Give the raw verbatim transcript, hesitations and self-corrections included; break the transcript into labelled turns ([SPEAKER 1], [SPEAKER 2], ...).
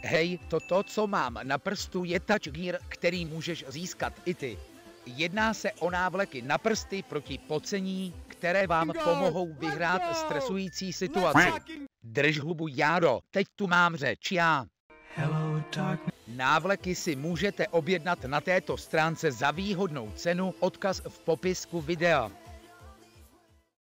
[SPEAKER 1] Hej, toto, co mám na prstu, je Touch Gear, který můžeš získat i ty. Jedná se o návleky na prsty proti pocení, které vám pomohou vyhrát stresující situaci. Drž hubu, Járo, teď tu mám řeč já. Návleky si můžete objednat na této stránce za výhodnou cenu, odkaz v popisku videa.